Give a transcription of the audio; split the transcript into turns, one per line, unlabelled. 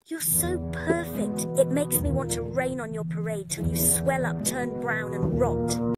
You're so perfect. It makes me want to rain on your parade till you swell up, turn brown and rot.